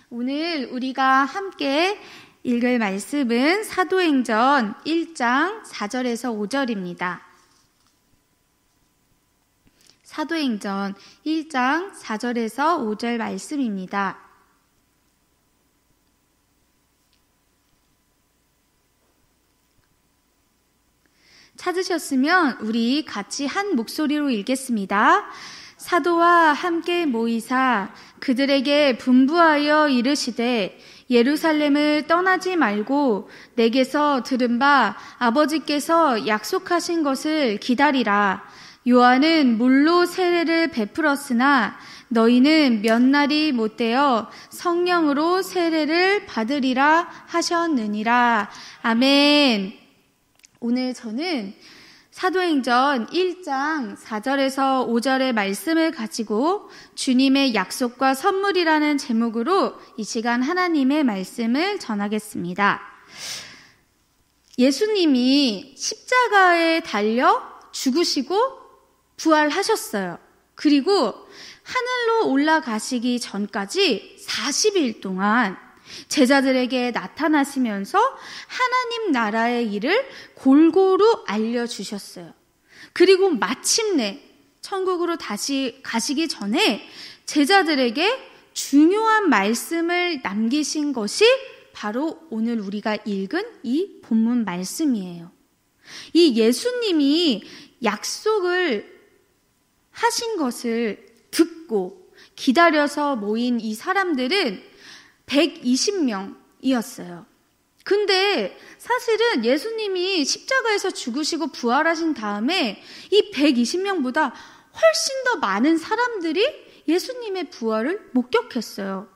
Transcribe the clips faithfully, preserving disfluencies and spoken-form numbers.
오늘 우리가 함께 읽을 말씀은 사도행전 일 장 사 절에서 오 절입니다. 사도행전 일 장 사 절에서 오 절 말씀입니다. 찾으셨으면 우리 같이 한 목소리로 읽겠습니다. 사도와 함께 모이사 그들에게 분부하여 이르시되 예루살렘을 떠나지 말고 내게서 들은 바 아버지께서 약속하신 것을 기다리라. 요한은 물로 세례를 베풀었으나 너희는 몇 날이 못되어 성령으로 세례를 받으리라 하셨느니라. 아멘. 오늘 저는 사도행전 일 장 사 절에서 오 절의 말씀을 가지고 주님의 약속과 선물이라는 제목으로 이 시간 하나님의 말씀을 전하겠습니다. 예수님이 십자가에 달려 죽으시고 부활하셨어요. 그리고 하늘로 올라가시기 전까지 사십 일 동안 제자들에게 나타나시면서 하나님 나라의 일을 골고루 알려주셨어요. 그리고 마침내 천국으로 다시 가시기 전에 제자들에게 중요한 말씀을 남기신 것이 바로 오늘 우리가 읽은 이 본문 말씀이에요. 이 예수님이 약속을 하신 것을 듣고 기다려서 모인 이 사람들은 백이십 명이었어요. 근데 사실은 예수님이 십자가에서 죽으시고 부활하신 다음에 이 백이십 명보다 훨씬 더 많은 사람들이 예수님의 부활을 목격했어요.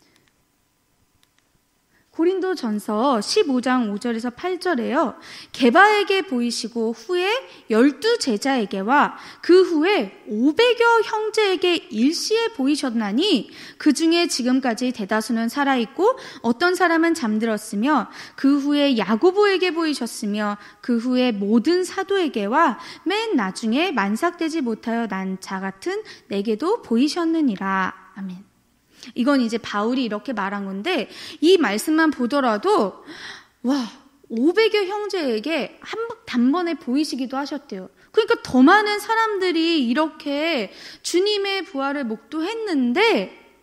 고린도전서 십오 장 오 절에서 팔 절에요. 게바에게 보이시고 후에 열두 제자에게와 그 후에 오백여 형제에게 일시에 보이셨나니 그 중에 지금까지 대다수는 살아있고 어떤 사람은 잠들었으며 그 후에 야고보에게 보이셨으며 그 후에 모든 사도에게와 맨 나중에 만삭되지 못하여 난 자 같은 내게도 보이셨느니라. 아멘. 이건 이제 바울이 이렇게 말한 건데 이 말씀만 보더라도 와 오백여 형제에게 한 단번에 보이시기도 하셨대요. 그러니까 더 많은 사람들이 이렇게 주님의 부활을 목도했는데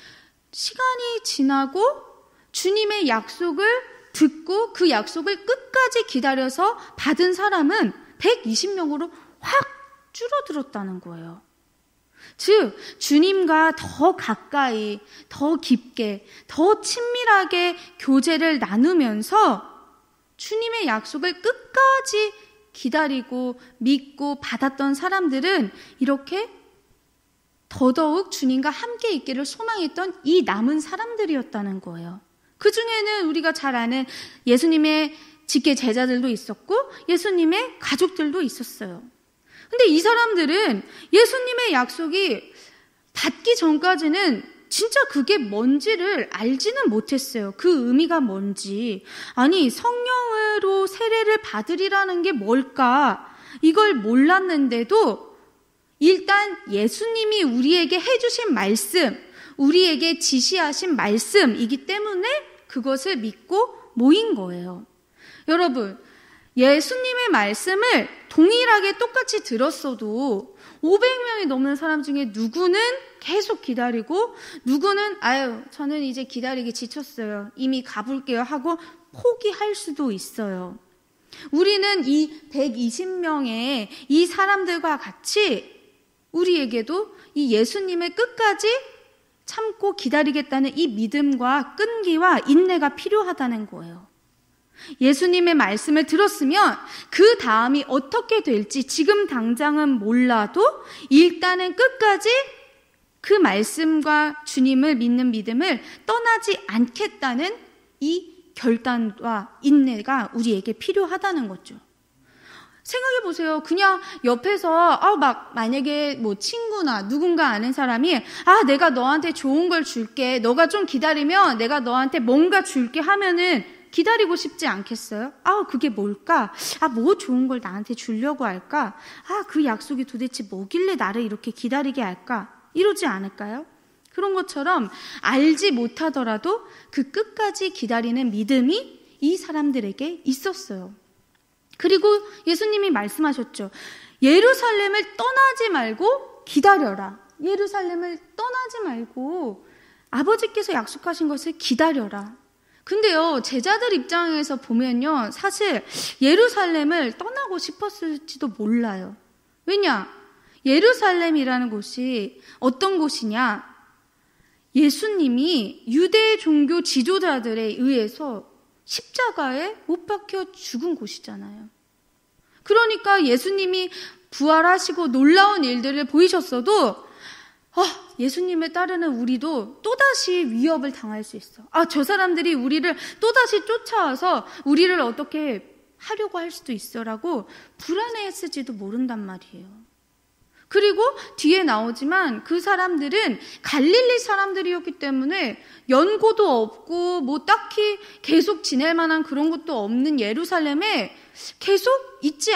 시간이 지나고 주님의 약속을 듣고 그 약속을 끝까지 기다려서 받은 사람은 백이십 명으로 확 줄어들었다는 거예요. 즉 주님과 더 가까이, 더 깊게, 더 친밀하게 교제를 나누면서 주님의 약속을 끝까지 기다리고 믿고 받았던 사람들은 이렇게 더더욱 주님과 함께 있기를 소망했던 이 남은 사람들이었다는 거예요. 그 중에는 우리가 잘 아는 예수님의 직계 제자들도 있었고 예수님의 가족들도 있었어요. 근데 이 사람들은 예수님의 약속이 받기 전까지는 진짜 그게 뭔지를 알지는 못했어요. 그 의미가 뭔지. 아니 성령으로 세례를 받으리라는 게 뭘까? 이걸 몰랐는데도 일단 예수님이 우리에게 해주신 말씀, 우리에게 지시하신 말씀이기 때문에 그것을 믿고 모인 거예요. 여러분, 예수님의 말씀을 동일하게 똑같이 들었어도 오백 명이 넘는 사람 중에 누구는 계속 기다리고 누구는 아유 저는 이제 기다리기 지쳤어요. 이미 가볼게요 하고 포기할 수도 있어요. 우리는 이 백이십 명의 이 사람들과 같이 우리에게도 이 예수님을 끝까지 참고 기다리겠다는 이 믿음과 끈기와 인내가 필요하다는 거예요. 예수님의 말씀을 들었으면 그 다음이 어떻게 될지 지금 당장은 몰라도 일단은 끝까지 그 말씀과 주님을 믿는 믿음을 떠나지 않겠다는 이 결단과 인내가 우리에게 필요하다는 거죠. 생각해 보세요. 그냥 옆에서 아 막 만약에 뭐 친구나 누군가 아는 사람이 아 내가 너한테 좋은 걸 줄게. 너가 좀 기다리면 내가 너한테 뭔가 줄게 하면은 기다리고 싶지 않겠어요? 아, 그게 뭘까? 아, 뭐 좋은 걸 나한테 주려고 할까? 아, 그 약속이 도대체 뭐길래 나를 이렇게 기다리게 할까? 이러지 않을까요? 그런 것처럼 알지 못하더라도 그 끝까지 기다리는 믿음이 이 사람들에게 있었어요. 그리고 예수님이 말씀하셨죠. 예루살렘을 떠나지 말고 기다려라. 예루살렘을 떠나지 말고 아버지께서 약속하신 것을 기다려라. 근데요, 제자들 입장에서 보면요, 사실 예루살렘을 떠나고 싶었을지도 몰라요. 왜냐? 예루살렘이라는 곳이 어떤 곳이냐? 예수님이 유대 종교 지도자들에 의해서 십자가에 못 박혀 죽은 곳이잖아요. 그러니까 예수님이 부활하시고 놀라운 일들을 보이셨어도 아, 예수님을 따르는 우리도 또다시 위협을 당할 수 있어. 아, 저 사람들이 우리를 또다시 쫓아와서 우리를 어떻게 하려고 할 수도 있어라고 불안해했을지도 모른단 말이에요. 그리고 뒤에 나오지만 그 사람들은 갈릴리 사람들이었기 때문에 연고도 없고 뭐 딱히 계속 지낼 만한 그런 것도 없는 예루살렘에 계속 있지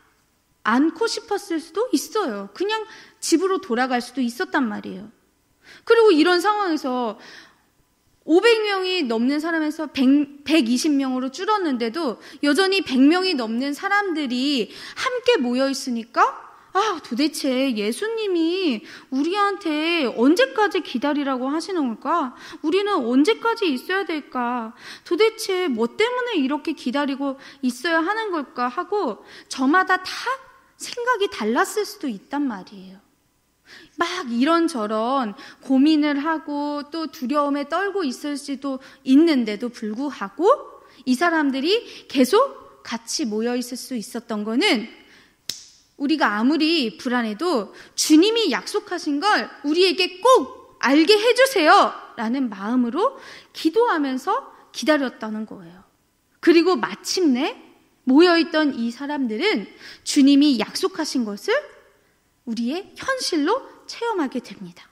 않고 싶었을 수도 있어요. 그냥 집으로 돌아갈 수도 있었단 말이에요. 그리고 이런 상황에서 오백 명이 넘는 사람에서 백, 백이십 명으로 줄었는데도 여전히 백 명이 넘는 사람들이 함께 모여 있으니까 아, 도대체 예수님이 우리한테 언제까지 기다리라고 하시는 걸까? 우리는 언제까지 있어야 될까? 도대체 뭐 때문에 이렇게 기다리고 있어야 하는 걸까? 하고 저마다 다 생각이 달랐을 수도 있단 말이에요. 막 이런저런 고민을 하고 또 두려움에 떨고 있을 수도 있는데도 불구하고 이 사람들이 계속 같이 모여 있을 수 있었던 거는 우리가 아무리 불안해도 주님이 약속하신 걸 우리에게 꼭 알게 해주세요 라는 마음으로 기도하면서 기다렸다는 거예요. 그리고 마침내 모여있던 이 사람들은 주님이 약속하신 것을 우리의 현실로 체험하게 됩니다.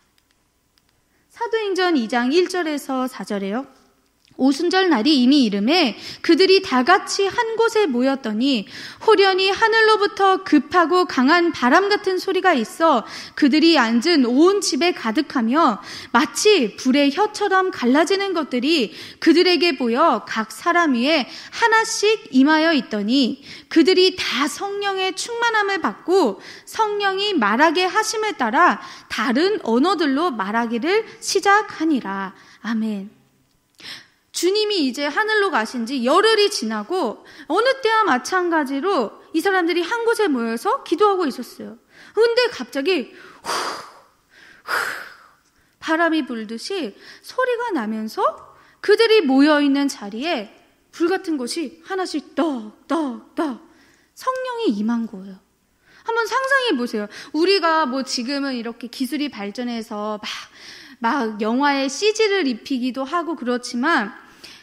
사도행전 이 장 일 절에서 사 절에요. 오순절 날이 이미 이름에 그들이 다 같이 한 곳에 모였더니 호련히 하늘로부터 급하고 강한 바람 같은 소리가 있어 그들이 앉은 온 집에 가득하며 마치 불의 혀처럼 갈라지는 것들이 그들에게 보여 각 사람 위에 하나씩 임하여 있더니 그들이 다 성령의 충만함을 받고 성령이 말하게 하심을 따라 다른 언어들로 말하기를 시작하니라. 아멘. 주님이 이제 하늘로 가신 지 열흘이 지나고 어느 때와 마찬가지로 이 사람들이 한 곳에 모여서 기도하고 있었어요. 근데 갑자기 후, 후, 바람이 불듯이 소리가 나면서 그들이 모여있는 자리에 불 같은 것이 하나씩 떡, 떡, 떡 성령이 임한 거예요. 한번 상상해 보세요. 우리가 뭐 지금은 이렇게 기술이 발전해서 막, 막 영화에 씨지를 입히기도 하고 그렇지만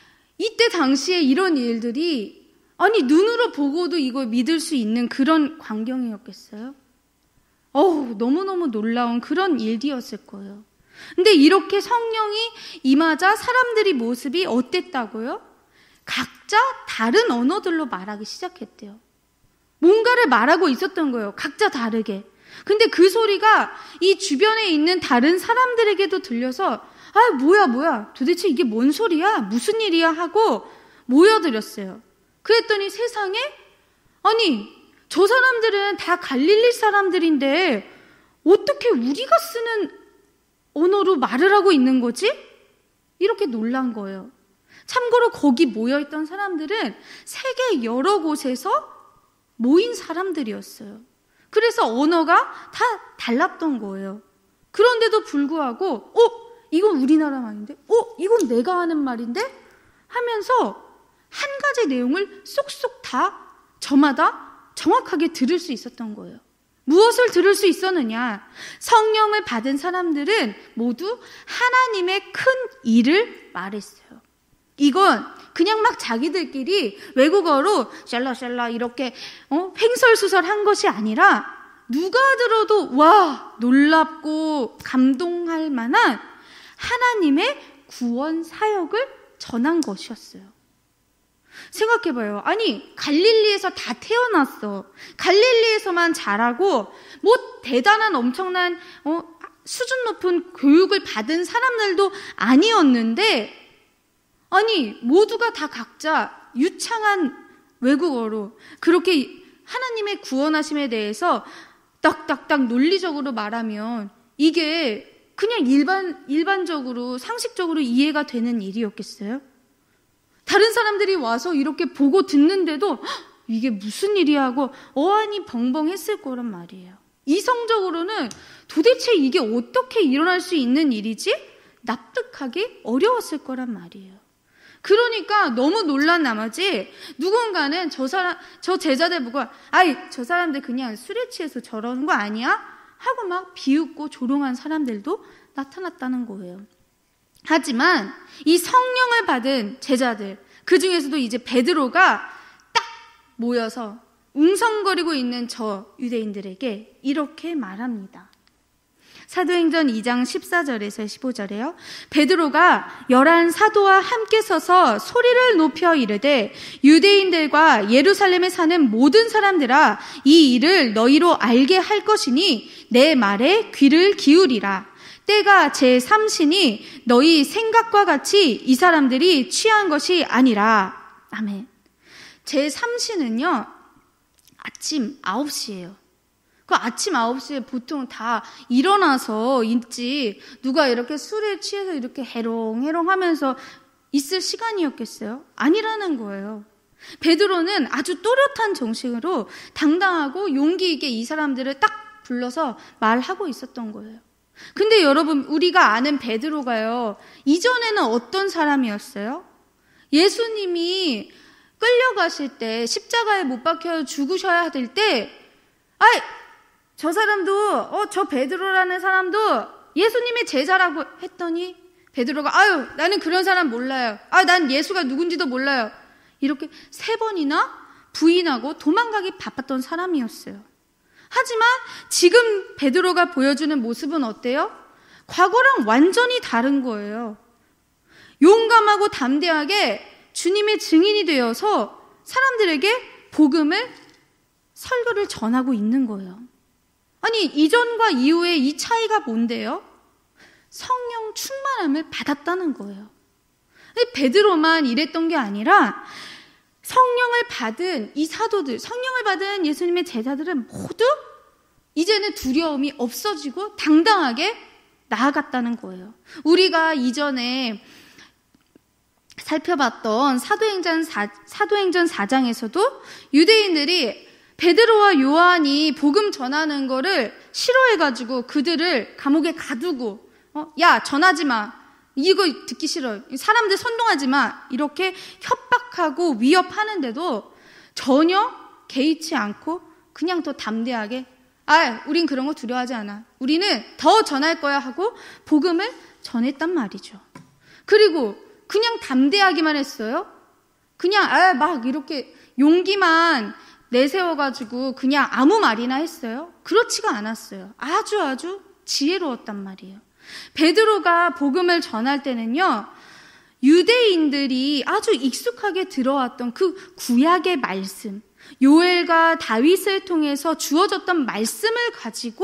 이때 당시에 이런 일들이 아니 눈으로 보고도 이걸 믿을 수 있는 그런 광경이었겠어요? 어우, 너무너무 놀라운 그런 일이었을 거예요. 근데 이렇게 성령이 임하자 사람들이 모습이 어땠다고요? 각자 다른 언어들로 말하기 시작했대요. 뭔가를 말하고 있었던 거예요. 각자 다르게. 근데 그 소리가 이 주변에 있는 다른 사람들에게도 들려서 아, 뭐야, 뭐야. 도대체 이게 뭔 소리야? 무슨 일이야? 하고 모여들었어요. 그랬더니 세상에 아니, 저 사람들은 다 갈릴리 사람들인데 어떻게 우리가 쓰는 언어로 말을 하고 있는 거지? 이렇게 놀란 거예요. 참고로 거기 모여있던 사람들은 세계 여러 곳에서 모인 사람들이었어요. 그래서 언어가 다 달랐던 거예요. 그런데도 불구하고 어? 이건 우리나라 말인데? 어? 이건 내가 하는 말인데? 하면서 한 가지 내용을 쏙쏙 다 저마다 정확하게 들을 수 있었던 거예요. 무엇을 들을 수 있었느냐? 성령을 받은 사람들은 모두 하나님의 큰 일을 말했어요. 이건 그냥 막 자기들끼리 외국어로 샬라샬라 이렇게 어? 횡설수설한 것이 아니라 누가 들어도 와 놀랍고 감동할 만한 하나님의 구원 사역을 전한 것이었어요. 생각해봐요. 아니 갈릴리에서 다 태어났어. 갈릴리에서만 자라고 뭐 대단한 엄청난 어, 수준 높은 교육을 받은 사람들도 아니었는데, 아니 모두가 다 각자 유창한 외국어로 그렇게 하나님의 구원하심에 대해서 딱딱딱 논리적으로 말하면 이게 그냥 일반, 일반적으로 상식적으로 이해가 되는 일이었겠어요? 다른 사람들이 와서 이렇게 보고 듣는데도 이게 무슨 일이야 하고 어안이 벙벙했을 거란 말이에요. 이성적으로는 도대체 이게 어떻게 일어날 수 있는 일이지? 납득하기 어려웠을 거란 말이에요. 그러니까 너무 놀란 나머지 누군가는 저 사람, 저 제자들 보고 아이 저 사람들 그냥 술에 취해서 저러는 거 아니야? 하고 막 비웃고 조롱한 사람들도 나타났다는 거예요. 하지만 이 성령을 받은 제자들, 그 중에서도 이제 베드로가 딱 모여서 웅성거리고 있는 저 유대인들에게 이렇게 말합니다. 사도행전 이 장 십사 절에서 십오 절에요. 베드로가 열한 사도와 함께 서서 소리를 높여 이르되 유대인들과 예루살렘에 사는 모든 사람들아, 이 일을 너희로 알게 할 것이니 내 말에 귀를 기울이라. 때가 제삼 시니 너희 생각과 같이 이 사람들이 취한 것이 아니라. 아멘. 제삼 시는요 아침 아홉 시예요. 그 아침 아홉 시에 보통 다 일어나서 있지 누가 이렇게 술에 취해서 이렇게 해롱해롱 하면서 있을 시간이었겠어요? 아니라는 거예요. 베드로는 아주 또렷한 정신으로 당당하고 용기 있게 이 사람들을 딱 불러서 말하고 있었던 거예요. 근데 여러분, 우리가 아는 베드로가요, 이전에는 어떤 사람이었어요? 예수님이 끌려가실 때, 십자가에 못 박혀 죽으셔야 될 때, 아이, 저 사람도, 어, 저 베드로라는 사람도 예수님의 제자라고 했더니 베드로가 아유, 나는 그런 사람 몰라요. 아, 난 예수가 누군지도 몰라요. 이렇게 세 번이나 부인하고 도망가기 바빴던 사람이었어요. 하지만 지금 베드로가 보여주는 모습은 어때요? 과거랑 완전히 다른 거예요. 용감하고 담대하게 주님의 증인이 되어서 사람들에게 복음을, 설교를 전하고 있는 거예요. 아니, 이전과 이후의 이 차이가 뭔데요? 성령 충만함을 받았다는 거예요. 베드로만 이랬던 게 아니라 성령을 받은 이 사도들, 성령을 받은 예수님의 제자들은 모두 이제는 두려움이 없어지고 당당하게 나아갔다는 거예요. 우리가 이전에 살펴봤던 사도행전 사, 사도행전 사 장에서도 유대인들이 베드로와 요한이 복음 전하는 거를 싫어해가지고 그들을 감옥에 가두고, 어, 야, 전하지 마. 이거 듣기 싫어. 사람들 선동하지 마. 이렇게 협박하고 위협하는데도 전혀 개의치 않고 그냥 더 담대하게, 아, 우린 그런 거 두려워하지 않아. 우리는 더 전할 거야 하고 복음을 전했단 말이죠. 그리고 그냥 담대하기만 했어요. 그냥 아, 막 이렇게 용기만 내세워가지고 그냥 아무 말이나 했어요? 그렇지가 않았어요. 아주 아주 지혜로웠단 말이에요. 베드로가 복음을 전할 때는요, 유대인들이 아주 익숙하게 들어왔던 그 구약의 말씀, 요엘과 다윗을 통해서 주어졌던 말씀을 가지고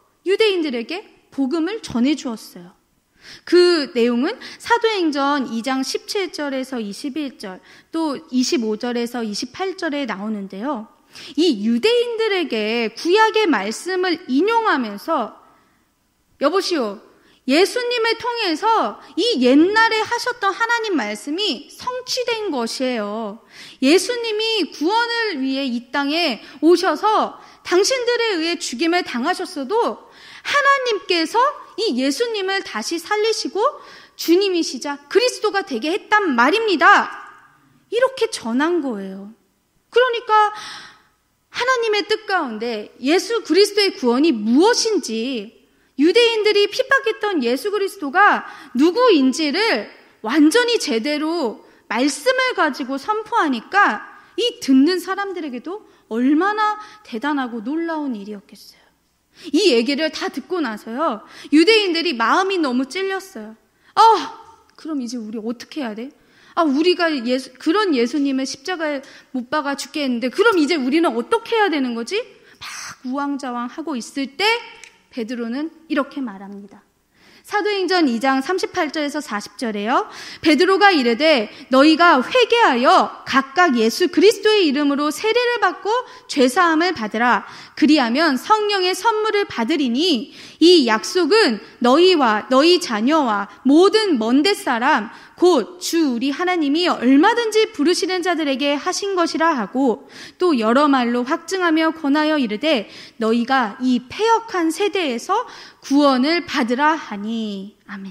유대인들에게 복음을 전해 주었어요. 그 내용은 사도행전 이 장 십칠 절에서 이십일 절, 또 이십오 절에서 이십팔 절에 나오는데요. 이 유대인들에게 구약의 말씀을 인용하면서, 여보시오, 예수님을 통해서 이 옛날에 하셨던 하나님 말씀이 성취된 것이에요. 예수님이 구원을 위해 이 땅에 오셔서 당신들에 의해 죽임을 당하셨어도 하나님께서 이 예수님을 다시 살리시고 주님이시자 그리스도가 되게 했단 말입니다. 이렇게 전한 거예요. 그러니까 하나님의 뜻 가운데 예수 그리스도의 구원이 무엇인지, 유대인들이 핍박했던 예수 그리스도가 누구인지를 완전히 제대로 말씀을 가지고 선포하니까 이 듣는 사람들에게도 얼마나 대단하고 놀라운 일이었겠어요. 이 얘기를 다 듣고 나서요, 유대인들이 마음이 너무 찔렸어요. 아, 그럼 이제 우리 어떻게 해야 돼? 아, 우리가 예수, 그런 예수님을 십자가에 못 박아 죽게 했는데 그럼 이제 우리는 어떻게 해야 되는 거지? 막 우왕좌왕 하고 있을 때 베드로는 이렇게 말합니다. 사도행전 이 장 삼십팔 절에서 사십 절에요. 베드로가 이르되 너희가 회개하여 각각 예수 그리스도의 이름으로 세례를 받고 죄사함을 받으라. 그리하면 성령의 선물을 받으리니 이 약속은 너희와 너희 자녀와 모든 먼 데 사람 곧 주 우리 하나님이 얼마든지 부르시는 자들에게 하신 것이라 하고 또 여러 말로 확증하며 권하여 이르되 너희가 이 패역한 세대에서 구원을 받으라 하니. 아멘.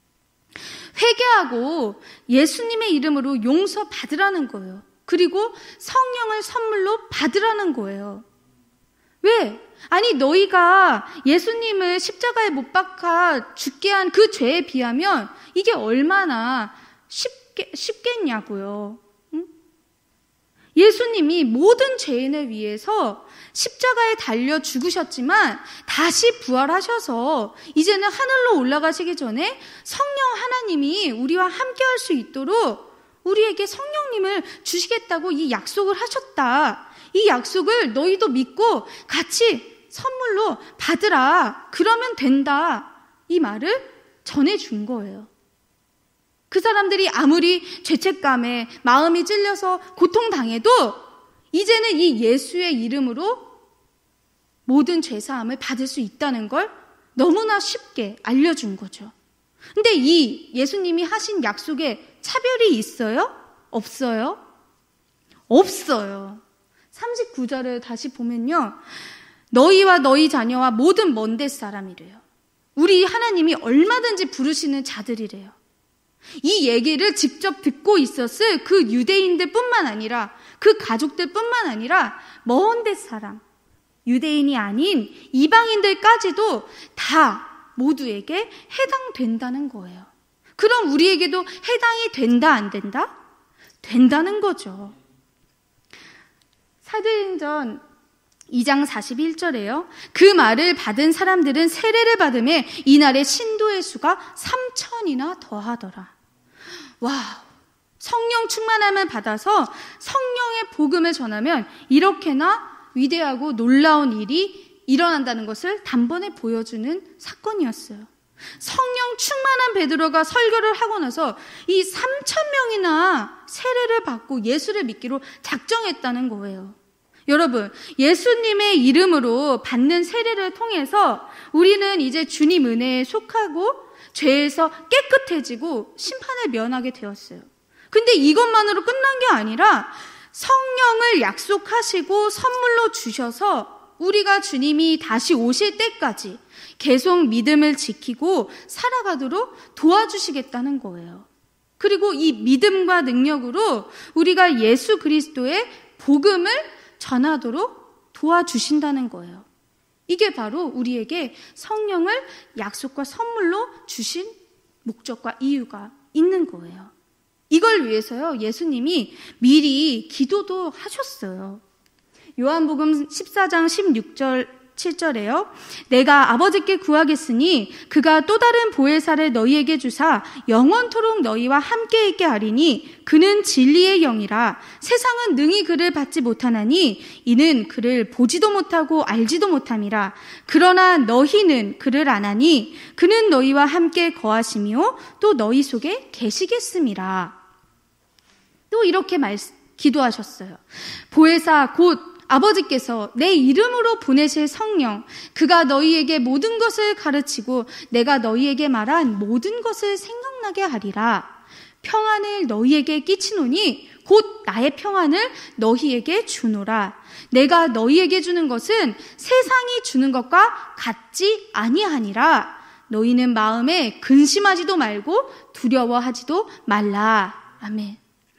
회개하고 예수님의 이름으로 용서 받으라는 거예요. 그리고 성령을 선물로 받으라는 거예요. 왜? 아니 너희가 예수님을 십자가에 못 박아 죽게 한 그 죄에 비하면 이게 얼마나 쉽게, 쉽겠냐고요. 응? 예수님이 모든 죄인을 위해서 십자가에 달려 죽으셨지만 다시 부활하셔서 이제는 하늘로 올라가시기 전에 성령 하나님이 우리와 함께 할 수 있도록 우리에게 성령님을 주시겠다고 이 약속을 하셨다. 이 약속을 너희도 믿고 같이 선물로 받으라. 그러면 된다. 이 말을 전해준 거예요. 그 사람들이 아무리 죄책감에 마음이 찔려서 고통당해도 이제는 이 예수의 이름으로 모든 죄사함을 받을 수 있다는 걸 너무나 쉽게 알려준 거죠. 근데 이 예수님이 하신 약속에 차별이 있어요? 없어요? 없어요. 삼십구 절을 다시 보면요. 너희와 너희 자녀와 모든 먼 데 사람이래요. 우리 하나님이 얼마든지 부르시는 자들이래요. 이 얘기를 직접 듣고 있었을 그 유대인들 뿐만 아니라 그 가족들 뿐만 아니라 먼 데 사람, 유대인이 아닌 이방인들까지도 다 모두에게 해당된다는 거예요. 그럼 우리에게도 해당이 된다, 안 된다? 된다는 거죠. 사도행전 이 장 사십일 절에요. 그 말을 받은 사람들은 세례를 받음에 이날의 신도의 수가 삼천이나 더하더라. 와, 성령 충만함을 받아서 성령의 복음을 전하면 이렇게나 위대하고 놀라운 일이 일어난다는 것을 단번에 보여주는 사건이었어요. 성령 충만한 베드로가 설교를 하고 나서 이 삼천 명이나 세례를 받고 예수를 믿기로 작정했다는 거예요. 여러분, 예수님의 이름으로 받는 세례를 통해서 우리는 이제 주님 은혜에 속하고 죄에서 깨끗해지고 심판을 면하게 되었어요. 근데 이것만으로 끝난 게 아니라 성령을 약속하시고 선물로 주셔서 우리가 주님이 다시 오실 때까지 계속 믿음을 지키고 살아가도록 도와주시겠다는 거예요. 그리고 이 믿음과 능력으로 우리가 예수 그리스도의 복음을 전하도록 도와주신다는 거예요. 이게 바로 우리에게 성령을 약속과 선물로 주신 목적과 이유가 있는 거예요. 이걸 위해서요, 예수님이 미리 기도도 하셨어요. 요한복음 십사 장 십육 절 칠 절에요. 내가 아버지께 구하겠으니 그가 또 다른 보혜사를 너희에게 주사 영원토록 너희와 함께 있게 하리니 그는 진리의 영이라. 세상은 능히 그를 받지 못하나니 이는 그를 보지도 못하고 알지도 못함이라. 그러나 너희는 그를 아나니 그는 너희와 함께 거하시며 또 너희 속에 계시겠음이라. 또 이렇게 말, 기도하셨어요. 보혜사 곧 아버지께서 내 이름으로 보내실 성령, 그가 너희에게 모든 것을 가르치고 내가 너희에게 말한 모든 것을 생각나게 하리라. 평안을 너희에게 끼치노니 곧 나의 평안을 너희에게 주노라. 내가 너희에게 주는 것은 세상이 주는 것과 같지 아니하니라. 너희는 마음에 근심하지도 말고 두려워하지도 말라. 아멘.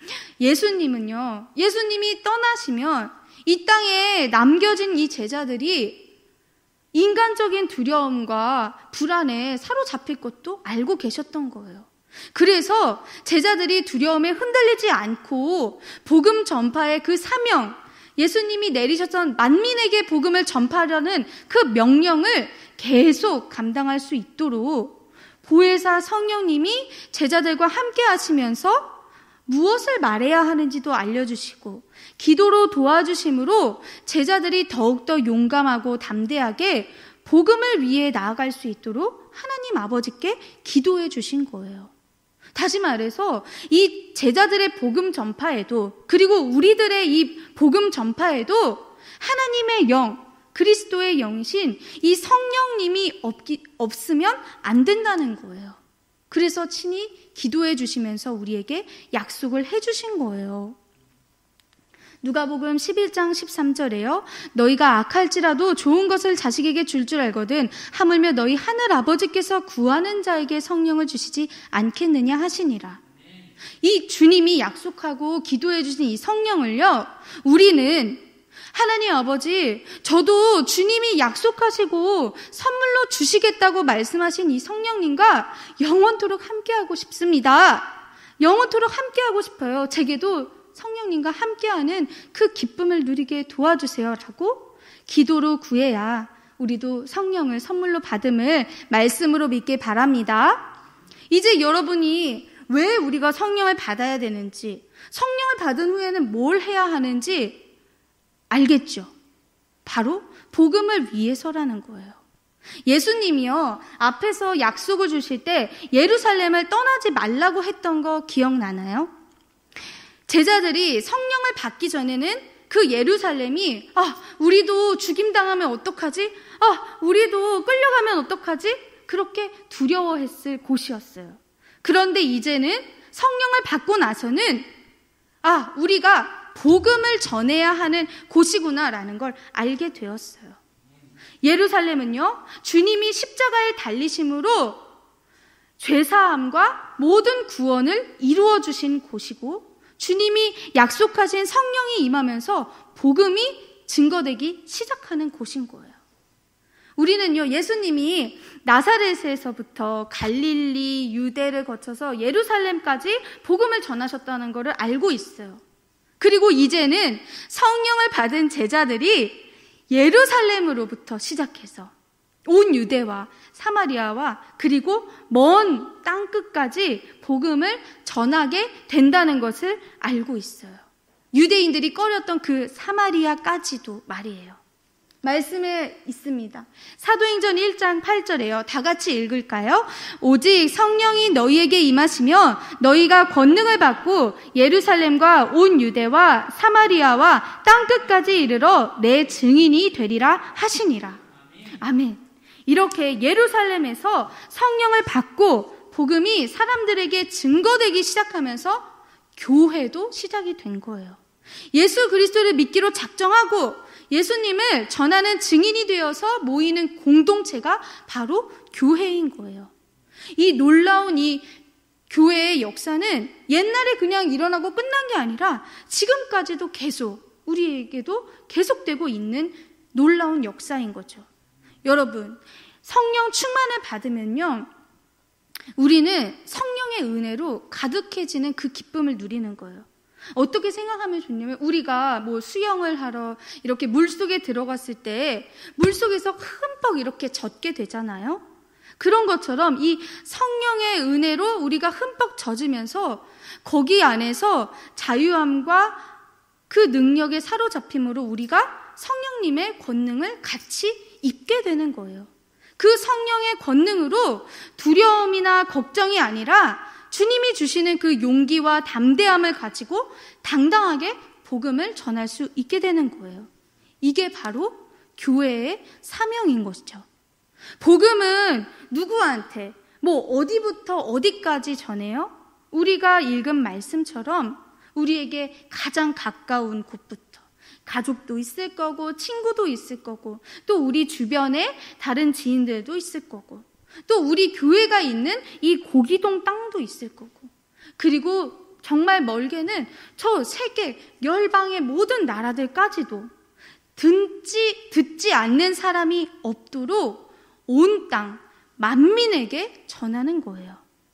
예수님은요, 예수님이 떠나시면 이 땅에 남겨진 이 제자들이 인간적인 두려움과 불안에 사로잡힐 것도 알고 계셨던 거예요. 그래서 제자들이 두려움에 흔들리지 않고 복음 전파의 그 사명, 예수님이 내리셨던 만민에게 복음을 전파하려는 그 명령을 계속 감당할 수 있도록 보혜사 성령님이 제자들과 함께 하시면서 무엇을 말해야 하는지도 알려주시고 기도로 도와주심으로 제자들이 더욱더 용감하고 담대하게 복음을 위해 나아갈 수 있도록 하나님 아버지께 기도해 주신 거예요. 다시 말해서 이 제자들의 복음 전파에도, 그리고 우리들의 이 복음 전파에도 하나님의 영, 그리스도의 영이신 이 성령님이 없기, 없으면 안 된다는 거예요. 그래서 친히 기도해 주시면서 우리에게 약속을 해 주신 거예요. 누가복음 십일 장 십삼 절에요. 너희가 악할지라도 좋은 것을 자식에게 줄 줄 알거든 하물며 너희 하늘 아버지께서 구하는 자에게 성령을 주시지 않겠느냐 하시니라. 이 주님이 약속하고 기도해 주신 이 성령을요, 우리는 하나님 아버지, 저도 주님이 약속하시고 선물로 주시겠다고 말씀하신 이 성령님과 영원토록 함께하고 싶습니다. 영원토록 함께하고 싶어요. 제게도 성령님과 함께하는 그 기쁨을 누리게 도와주세요 라고 기도로 구해야 우리도 성령을 선물로 받음을 말씀으로 믿길 바랍니다. 이제 여러분이 왜 우리가 성령을 받아야 되는지, 성령을 받은 후에는 뭘 해야 하는지 알겠죠? 바로 복음을 위해서라는 거예요. 예수님이요, 앞에서 약속을 주실 때 예루살렘을 떠나지 말라고 했던 거 기억나나요? 제자들이 성령을 받기 전에는 그 예루살렘이, 아, 우리도 죽임당하면 어떡하지? 아, 우리도 끌려가면 어떡하지? 그렇게 두려워했을 곳이었어요. 그런데 이제는 성령을 받고 나서는, 아, 우리가 복음을 전해야 하는 곳이구나라는 걸 알게 되었어요. 예루살렘은요, 주님이 십자가에 달리심으로 죄사함과 모든 구원을 이루어 주신 곳이고, 주님이 약속하신 성령이 임하면서 복음이 증거되기 시작하는 곳인 거예요. 우리는요, 예수님이 나사렛에서부터 갈릴리, 유대를 거쳐서 예루살렘까지 복음을 전하셨다는 것을 알고 있어요. 그리고 이제는 성령을 받은 제자들이 예루살렘으로부터 시작해서 온 유대와 사마리아와 그리고 먼 땅끝까지 복음을 전하게 된다는 것을 알고 있어요. 유대인들이 꺼렸던 그 사마리아까지도 말이에요. 말씀에 있습니다. 사도행전 일 장 팔 절에요. 다 같이 읽을까요? 오직 성령이 너희에게 임하시면 너희가 권능을 받고 예루살렘과 온 유대와 사마리아와 땅끝까지 이르러 내 증인이 되리라 하시니라. 아멘. 이렇게 예루살렘에서 성령을 받고 복음이 사람들에게 증거되기 시작하면서 교회도 시작이 된 거예요. 예수 그리스도를 믿기로 작정하고 예수님을 전하는 증인이 되어서 모이는 공동체가 바로 교회인 거예요. 이 놀라운 이 교회의 역사는 옛날에 그냥 일어나고 끝난 게 아니라 지금까지도 계속, 우리에게도 계속되고 있는 놀라운 역사인 거죠. 여러분, 성령 충만을 받으면요, 우리는 성령의 은혜로 가득해지는 그 기쁨을 누리는 거예요. 어떻게 생각하면 좋냐면, 우리가 뭐 수영을 하러 이렇게 물속에 들어갔을 때 물속에서 흠뻑 이렇게 젖게 되잖아요. 그런 것처럼 이 성령의 은혜로 우리가 흠뻑 젖으면서 거기 안에서 자유함과 그 능력에 사로잡힘으로 우리가 성령님의 권능을 같이 입게 되는 거예요. 그 성령의 권능으로 두려움이나 걱정이 아니라 주님이 주시는 그 용기와 담대함을 가지고 당당하게 복음을 전할 수 있게 되는 거예요. 이게 바로 교회의 사명인 것이죠. 복음은 누구한테, 뭐 어디부터 어디까지 전해요? 우리가 읽은 말씀처럼 우리에게 가장 가까운 곳부터, 가족도 있을 거고 친구도 있을 거고 또 우리 주변에 다른 지인들도 있을 거고 또 우리 교회가 있는 이 고기동 땅도 있을 거고, 그리고 정말 멀게는 저 세계 열방의 모든 나라들까지도 듣지, 듣지 않는 사람이 없도록 온 땅 만민에게 전하는 거예요.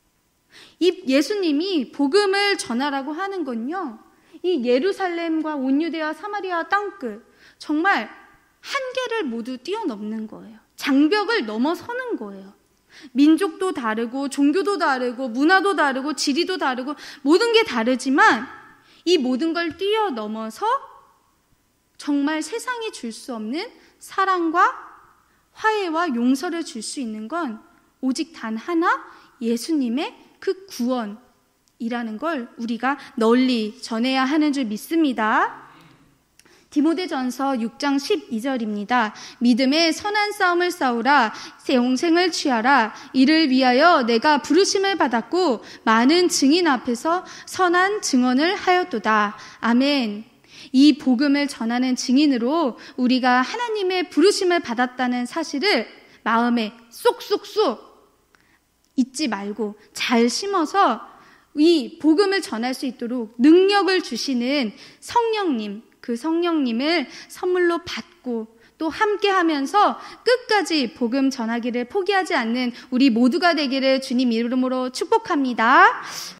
이 예수님이 복음을 전하라고 하는 건요, 이 예루살렘과 온 유대와 사마리아 땅끝, 정말 한계를 모두 뛰어넘는 거예요. 장벽을 넘어서는 거예요. 민족도 다르고 종교도 다르고 문화도 다르고 지리도 다르고 모든 게 다르지만 이 모든 걸 뛰어넘어서 정말 세상이 줄 수 없는 사랑과 화해와 용서를 줄 수 있는 건 오직 단 하나, 예수님의 그 구원이라는 걸 우리가 널리 전해야 하는 줄 믿습니다. 디모데전서 육 장 십이 절입니다. 믿음의 선한 싸움을 싸우라. 새 영생을 취하라. 이를 위하여 내가 부르심을 받았고 많은 증인 앞에서 선한 증언을 하였도다. 아멘. 이 복음을 전하는 증인으로 우리가 하나님의 부르심을 받았다는 사실을 마음에 쏙쏙쏙 잊지 말고 잘 심어서 이 복음을 전할 수 있도록 능력을 주시는 성령님, 그 성령님을 선물로 받고 또 함께 하면서 끝까지 복음 전하기를 포기하지 않는 우리 모두가 되기를 주님 이름으로 축복합니다.